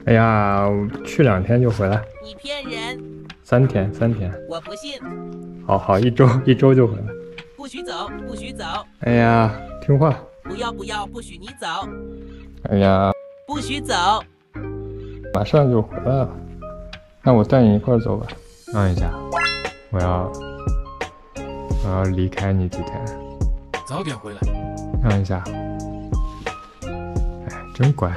哎呀，去2天就回来。 你骗人 ！3天，3天。 我不信。 好，一周就回来。 不许走，不许走。 哎呀，听话。 不要，不许你走。 哎呀， 不许走。 马上就回来了。那我带你一块走吧。让一下，我要离开你几天。 早点回来。 让一下。哎，真乖。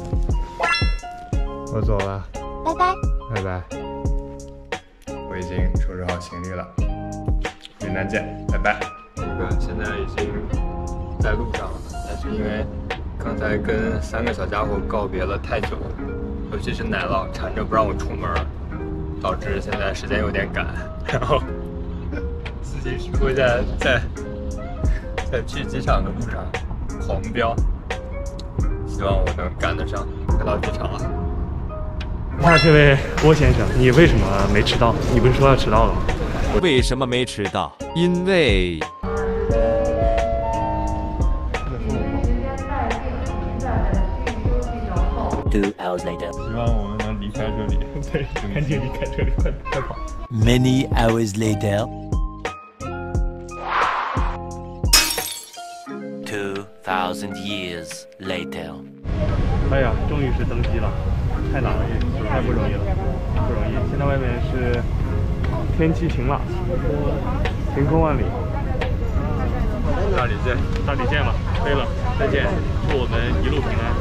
我走了。 拜拜。 拜拜。我已经收拾好行李了。云南见，拜拜。这个现在已经在路上了，但是因为刚才跟3个小家伙告别了太久，尤其是奶酪缠着不让我出门，导致现在时间有点赶，然后自己是会在去机场的路上狂飙，希望我能赶得上，快到机场了。 那这位郭先生，你为什么没迟到？你不是说要迟到了吗？ 为什么没迟到？因为 2 hours later. 希望我们能离开这里。对，赶紧离开这里，快跑。 Many hours later. 2,000 years later. 哎呀，终于是登机了，太难了，太不容易了，不容易。现在外面是天气晴朗，晴空万里。 大理见， 大理见了，飞了，再见，祝我们一路平安。